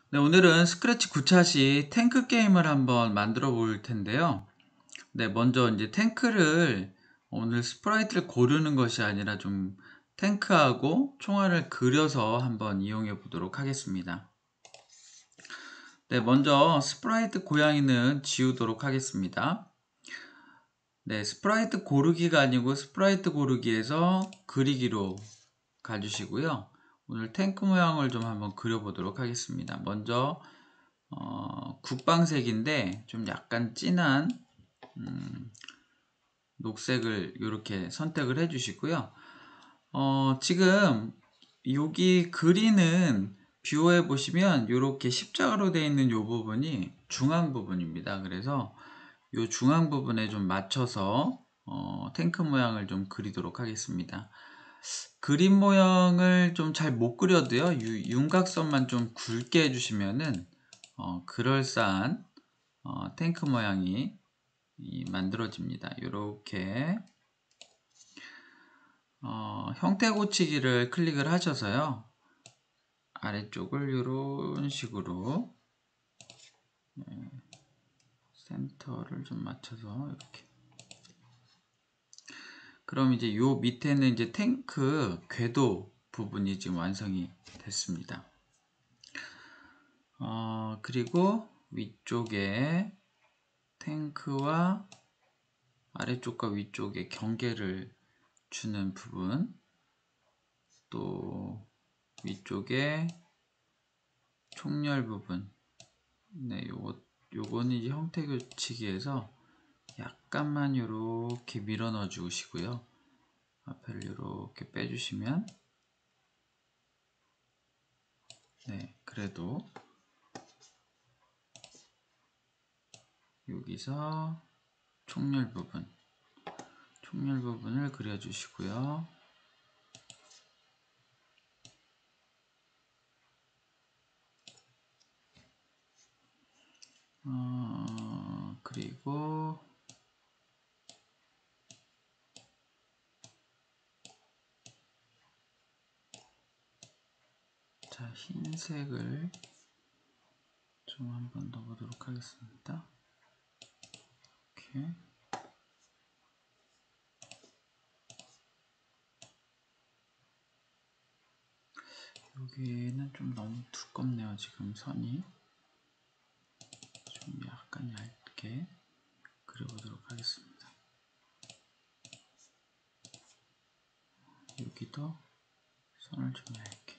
네, 오늘은 스크래치 9차시 탱크 게임을 한번 만들어 볼 텐데요. 네, 먼저 이제 탱크를 오늘 스프라이트를 고르는 것이 아니라 좀 탱크하고 총알을 그려서 한번 이용해 보도록 하겠습니다. 네, 먼저 스프라이트 고양이는 지우도록 하겠습니다. 네, 스프라이트 고르기가 아니고 스프라이트 고르기에서 그리기로 가주시고요. 오늘 탱크 모양을 좀 한번 그려보도록 하겠습니다. 먼저 국방색인데 좀 약간 진한 녹색을 이렇게 선택을 해 주시고요. 지금 여기 그리는 뷰에 보시면 이렇게 십자가로 되어 있는 이 부분이 중앙 부분입니다. 그래서 이 중앙 부분에 좀 맞춰서 탱크 모양을 좀 그리도록 하겠습니다. 그림 모양을 좀 잘 못 그려도요, 윤곽선만 좀 굵게 해주시면은 그럴싸한 탱크 모양이 만들어집니다. 이렇게 형태 고치기를 클릭을 하셔서요, 아래쪽을 이런 식으로 센터를 좀 맞춰서 이렇게. 그럼 이제 요 밑에는 이제 탱크 궤도 부분이 지금 완성이 됐습니다. 그리고 위쪽에 탱크와 아래쪽과 위쪽에 경계를 주는 부분, 또 위쪽에 총열 부분. 네, 요거는 이제 형태 교치기에서 약간만 요렇게 밀어 넣어 주시고요. 앞에를 요렇게 빼주시면, 네, 그래도 여기서 총열 부분을 그려주시고요. 그리고 자, 흰색을 좀 한번 넣어보도록 하겠습니다. 이렇게. 여기는 좀 너무 두껍네요. 지금 선이 좀 약간 얇게 그려보도록 하겠습니다. 여기도 선을 좀 얇게,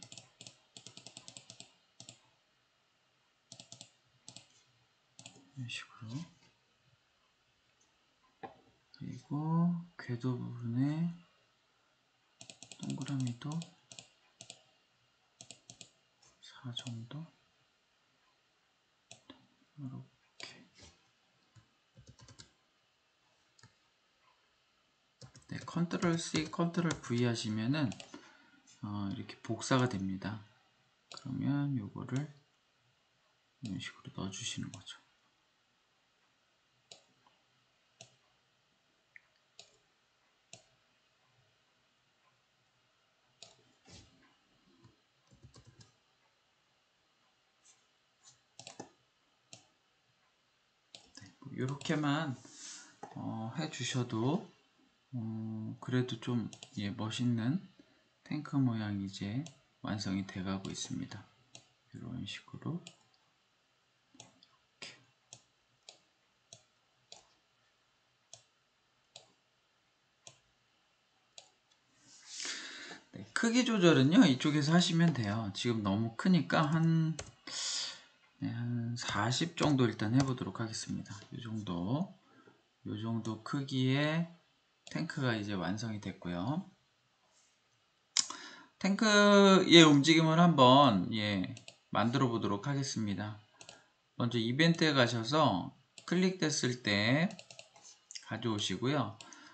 이런 식으로. 그리고 궤도 부분에 동그라미도 4 정도 이렇게. 네, 컨트롤 C, 컨트롤 V 하시면은 이렇게 복사가 됩니다. 그러면 요거를 이런 식으로 넣어 주시는 거죠. 이렇게만 해 주셔도 그래도 좀 멋있는 탱크 모양이 이제 완성이 돼 가고 있습니다. 이런 식으로. 이렇게. 네, 크기 조절은요 이쪽에서 하시면 돼요. 지금 너무 크니까 한 40 정도 일단 해보도록 하겠습니다. 이 정도 크기의 탱크가 이제 완성이 됐고요. 탱크의 움직임을 한번 만들어 보도록 하겠습니다. 먼저 이벤트에 가셔서 클릭됐을 때 가져오시고요.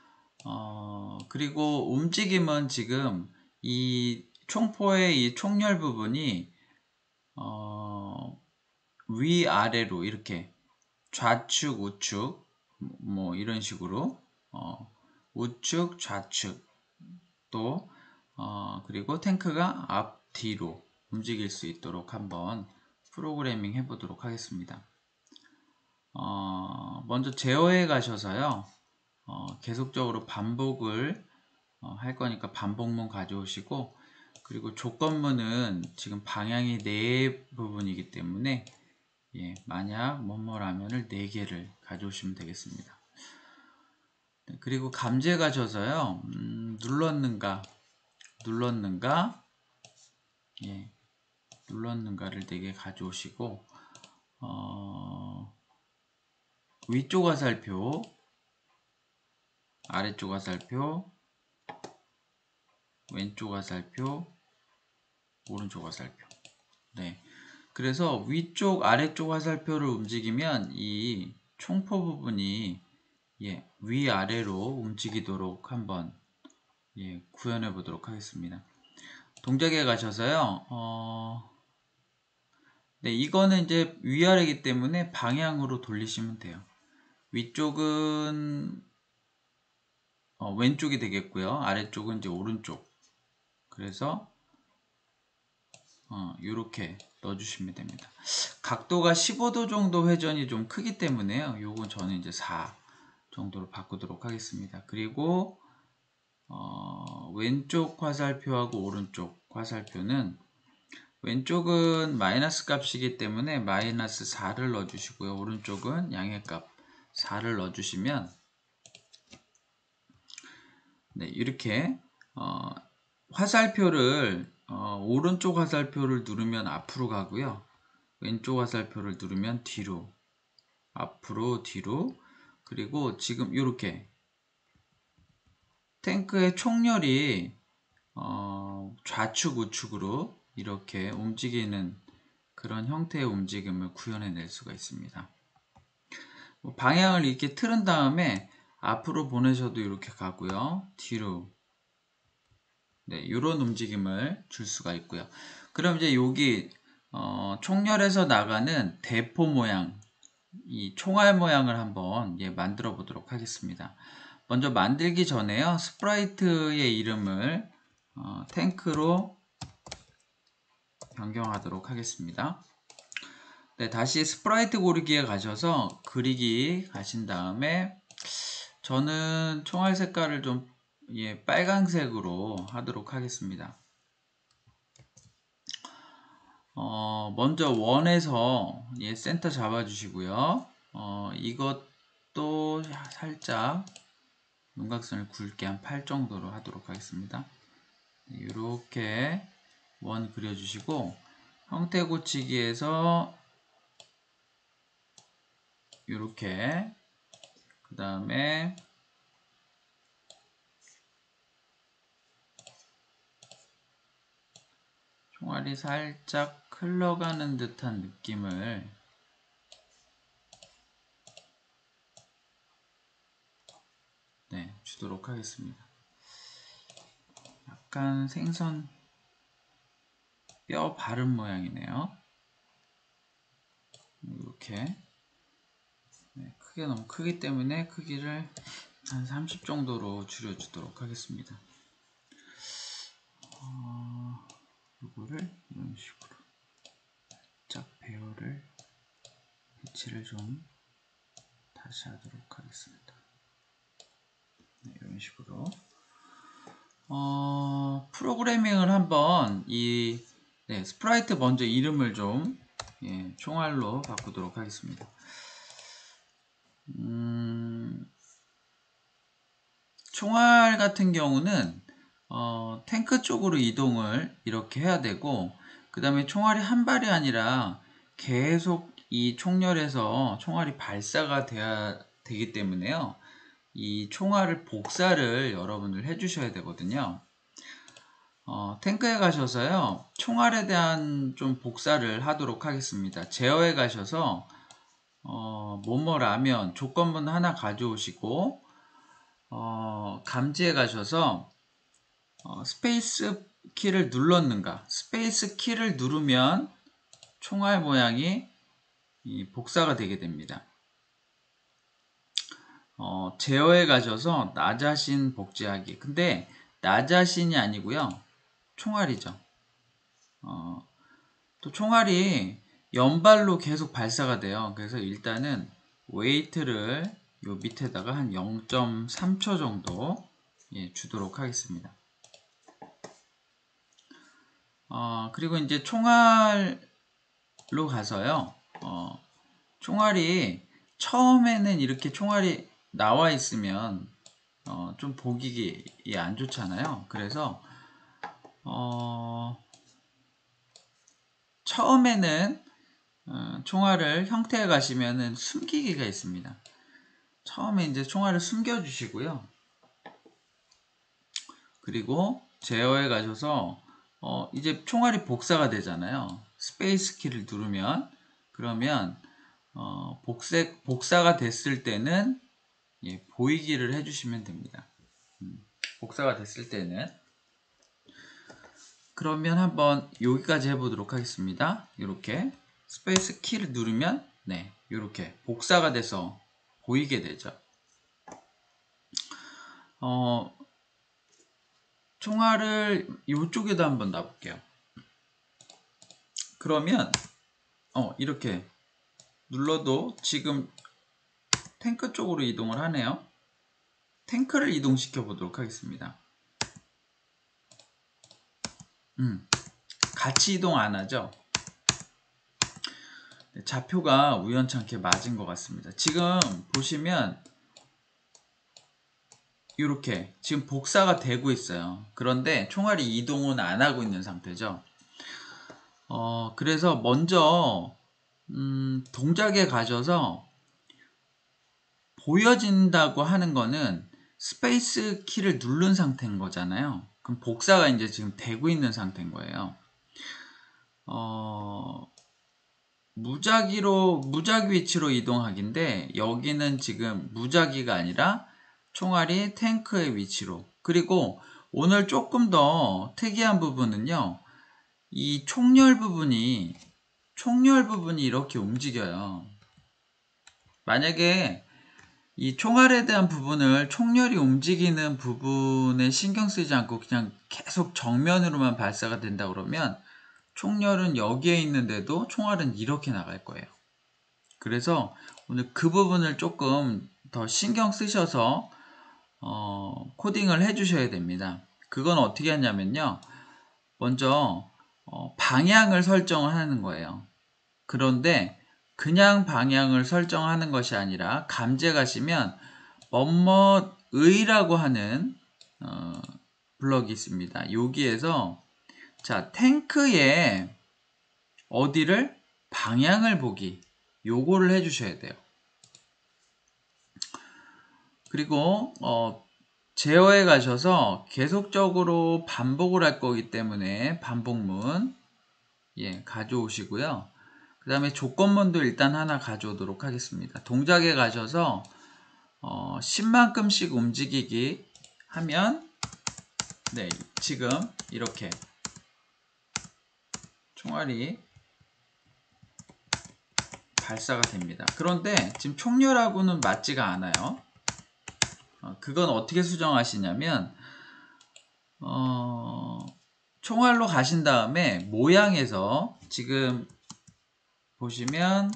그리고 움직임은 지금 이 총포의 이 총열 부분이 위아래로 이렇게 좌측 우측 뭐 이런 식으로 우측 좌측 또 그리고 탱크가 앞뒤로 움직일 수 있도록 한번 프로그래밍 해보도록 하겠습니다. 먼저 제어에 가셔서요. 계속적으로 반복을 할 거니까 반복문 가져오시고, 그리고 조건문은 지금 방향이 4 부분이기 때문에 만약 뭐뭐라면을 4개를 가져오시면 되겠습니다. 네, 그리고 감지에 가셔서요. 눌렀는가를 4개 가져오시고, 위쪽 화살표, 아래쪽 화살표, 왼쪽 화살표, 오른쪽 화살표. 네. 그래서 위쪽, 아래쪽 화살표를 움직이면 이 총포 부분이 위아래로 움직이도록 한번 구현해 보도록 하겠습니다. 동작에 가셔서요. 네, 이거는 이제 위아래이기 때문에 방향으로 돌리시면 돼요. 위쪽은 왼쪽이 되겠고요. 아래쪽은 이제 오른쪽. 그래서 이렇게 넣어주시면 됩니다. 각도가 15도 정도 회전이 좀 크기 때문에요. 요건 저는 이제 4 정도로 바꾸도록 하겠습니다. 그리고 왼쪽 화살표하고 오른쪽 화살표는, 왼쪽은 마이너스 값이기 때문에 마이너스 4를 넣어주시고요. 오른쪽은 양의 값 4를 넣어주시면 네, 이렇게 화살표를 오른쪽 화살표를 누르면 앞으로 가고요. 왼쪽 화살표를 누르면 뒤로, 앞으로, 뒤로. 그리고 지금 이렇게 탱크의 총열이 좌측 우측으로 이렇게 움직이는 그런 형태의 움직임을 구현해낼 수가 있습니다. 방향을 이렇게 틀은 다음에 앞으로 보내셔도 이렇게 가고요. 뒤로, 네, 이런 움직임을 줄 수가 있고요. 그럼 이제 여기 총열에서 나가는 대포 모양, 이 총알 모양을 한번 만들어 보도록 하겠습니다. 먼저 만들기 전에요. 스프라이트의 이름을 탱크로 변경하도록 하겠습니다. 네, 다시 스프라이트 고르기에 가셔서 그리기 가신 다음에 저는 총알 색깔을 좀 빨강색으로 하도록 하겠습니다. 먼저 원에서 센터 잡아주시고요. 이것도 살짝 윤곽선을 굵게 한 8 정도로 하도록 하겠습니다. 이렇게 원 그려주시고, 형태 고치기에서 이렇게, 그 다음에 총알이 살짝 흘러가는 듯한 느낌을 주도록 하겠습니다. 약간 생선 뼈 바른 모양이네요. 이렇게 크게 너무 크기 때문에 크기를 한 30 정도로 줄여주도록 하겠습니다. 이거를 이런 식으로 살짝 배열을 배치를 좀 다시 하도록 하겠습니다. 네, 이런 식으로 프로그래밍을 한번 스프라이트 먼저 이름을 좀 총알로 바꾸도록 하겠습니다. 총알 같은 경우는 탱크 쪽으로 이동을 이렇게 해야 되고, 그 다음에 총알이 한 발이 아니라 계속 이 총열에서 총알이 발사가 돼야 되기 때문에요. 이 총알을 복사를 여러분들 해주셔야 되거든요. 탱크에 가셔서요. 총알에 대한 좀 복사를 하도록 하겠습니다. 제어에 가셔서 뭐뭐라면 조건문 하나 가져오시고, 감지에 가셔서 스페이스 키를 눌렀는가, 스페이스 키를 누르면 총알 모양이 복사가 되게 됩니다. 제어에 가셔서 나 자신 복제하기. 근데 나 자신이 아니고요, 총알이죠. 또 총알이 연발로 계속 발사가 돼요. 그래서 일단은 웨이트를 요 밑에다가 한 0.3초 정도 주도록 하겠습니다. 그리고 이제 총알로 가서요. 총알이 처음에는 이렇게 총알이 나와 있으면 좀 보기 안 좋잖아요. 그래서 처음에는 총알을 형태에 가시면은 숨기기가 있습니다. 처음에 이제 총알을 숨겨 주시고요. 그리고 제어에 가셔서 이제 총알이 복사가 되잖아요. 스페이스 키를 누르면 그러면 복사가 됐을 때는 보이기를 해주시면 됩니다. 복사가 됐을 때는 그러면 한번 여기까지 해보도록 하겠습니다. 이렇게 스페이스 키를 누르면 이렇게 복사가 돼서 보이게 되죠. 총알을 이쪽에다 한번 놔볼게요. 그러면 이렇게 눌러도 지금 탱크 쪽으로 이동을 하네요. 탱크를 이동시켜 보도록 하겠습니다. 같이 이동 안 하죠? 좌표가 우연찮게 맞은 것 같습니다. 지금 보시면 이렇게 지금 복사가 되고 있어요. 그런데 총알이 이동은 안 하고 있는 상태죠. 그래서 먼저 동작에 가셔서 보여진다고 하는 거는 스페이스 키를 누른 상태인 거잖아요. 그럼 복사가 이제 지금 되고 있는 상태인 거예요. 무작위 위치로 이동하기인데 여기는 지금 무작위가 아니라 총알이 탱크의 위치로. 그리고 오늘 조금 더 특이한 부분은요. 이 총열 부분이 이렇게 움직여요. 만약에 이 총알에 대한 부분을 총열이 움직이는 부분에 신경 쓰지 않고 그냥 계속 정면으로만 발사가 된다 그러면 총열은 여기에 있는데도 총알은 이렇게 나갈 거예요. 그래서 오늘 그 부분을 조금 더 신경 쓰셔서 코딩을 해 주셔야 됩니다. 그건 어떻게 하냐면요. 먼저 방향을 설정하는 거예요. 그런데 그냥 방향을 설정하는 것이 아니라 감제 가시면 뭐뭐의라고 하는 블럭이 있습니다. 여기에서 자 탱크에 어디를 방향을 보기 요거를 해주셔야 돼요. 그리고 제어에 가셔서 계속적으로 반복을 할 거기 때문에 반복문 가져오시고요. 그 다음에 조건문도 일단 하나 가져오도록 하겠습니다. 동작에 가셔서 10만큼씩 움직이기 하면 지금 이렇게 총알이 발사가 됩니다. 그런데 지금 총열하고는 맞지가 않아요. 그건 어떻게 수정하시냐면 총알로 가신 다음에 모양에서 지금 보시면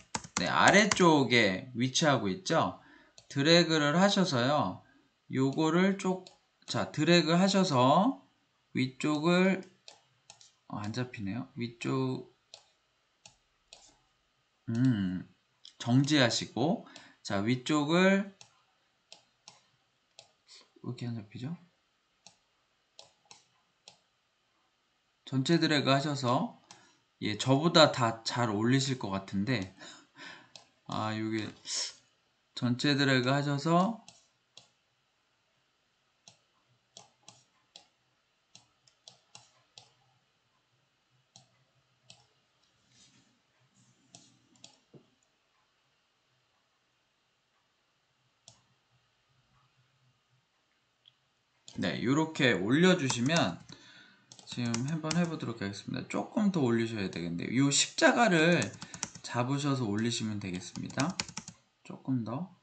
아래쪽에 위치하고 있죠. 드래그를 하셔서요. 요거를 드래그 하셔서 위쪽을 안 잡히네요. 위쪽 정지하시고 자 위쪽을 왜 이렇게 안 잡히죠? 전체 드래그 하셔서 저보다 다 잘 올리실 것 같은데 여기 전체 드래그 하셔서 이렇게 올려주시면 지금 한번 해보도록 하겠습니다. 조금 더 올리셔야 되겠는데 이 십자가를 잡으셔서 올리시면 되겠습니다. 조금 더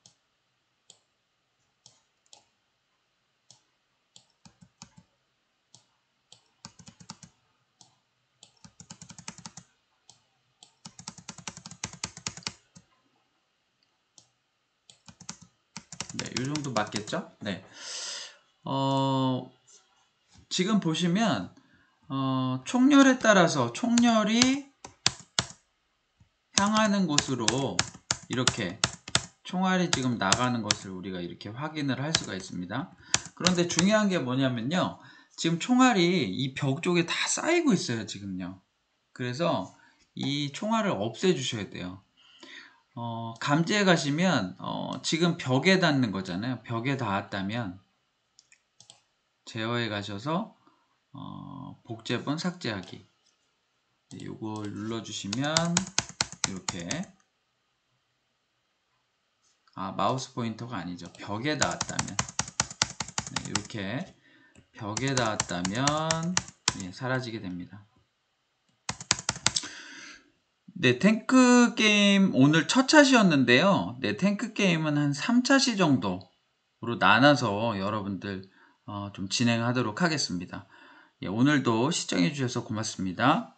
네, 이 정도 맞겠죠? 네. 지금 보시면 총열에 따라서 총열이 향하는 곳으로 이렇게 총알이 지금 나가는 것을 우리가 이렇게 확인을 할 수가 있습니다. 그런데 중요한 게 뭐냐면요, 지금 총알이 이 벽 쪽에 다 쌓이고 있어요 지금요. 그래서 이 총알을 없애 주셔야 돼요. 감지에 가시면 지금 벽에 닿는 거잖아요. 벽에 닿았다면 제어에 가셔서 복제본 삭제하기, 이걸 눌러주시면 이렇게, 마우스 포인터가 아니죠. 벽에 닿았다면, 네, 이렇게 벽에 닿았다면 사라지게 됩니다. 네, 탱크 게임 오늘 첫 샷이었는데요. 네, 탱크 게임은 한 3차시 정도로 나눠서 여러분들 좀 진행하도록 하겠습니다. 오늘도 시청해 주셔서 고맙습니다.